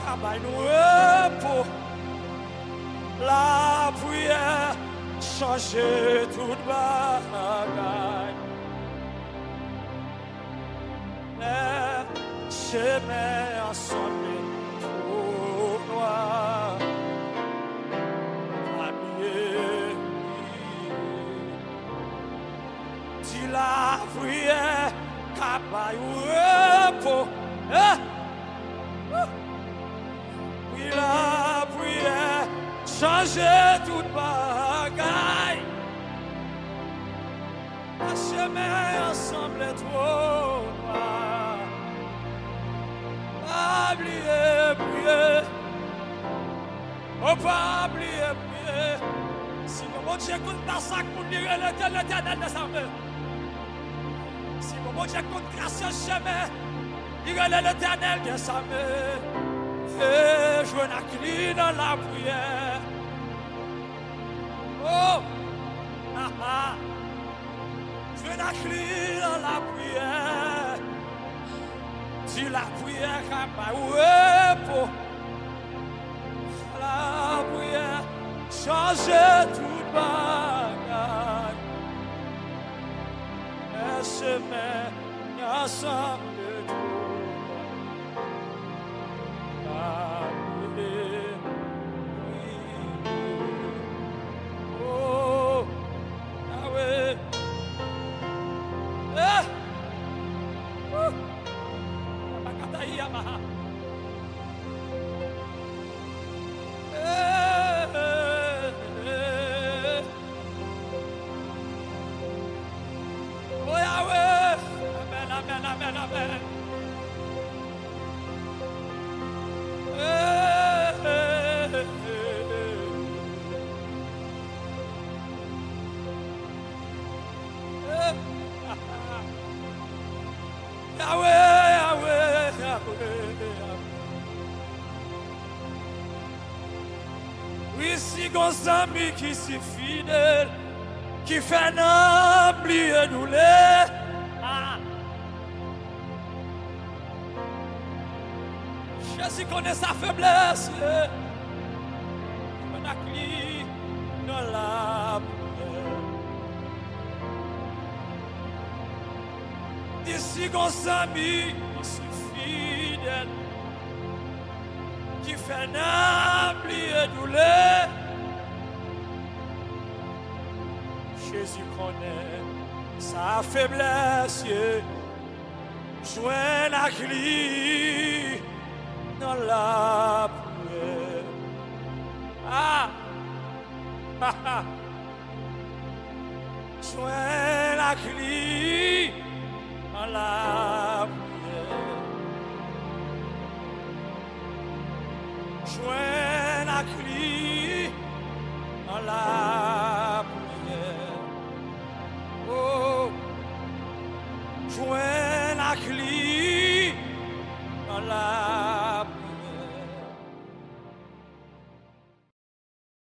Travail nous repos. La prière changer toute bagaille. Les chemins ensemble pour noir. Si la prière cabaye repos. Oui, la prière changer toute bagaille. Les chemins ensemble trop noir. Pas oublier prier. Oh, pas oublier prier. Si mon Dieu compte pas ça, pour dire l'éternel de sa main. Si mon Dieu compte grâce au chemin, il est l'éternel de sa main. Et je n'accline dans la prière. Oh, ah, ah. Je n'accline dans la prière. Si la prière n'a pas repos, la prière change toute bagaille. Et chemin ensemble de tout. Oh, Yahweh. Yamaha. Oh Yahweh, amen, amen, amen, amen. Oui, si nos amis qui sont fidèles, qui fait n'oublier nous les. Jésus connaît sa faiblesse. On a crié dans la prière. D'ici nos amis qui sont fidèles, qui fait n'oublier nous les. Jésus connaît sa faiblesse. Joins la clé dans la prière. Ah, ah, ah. Joins la clé dans la prière. Joins la clé dans la prière. Oh, joins la clé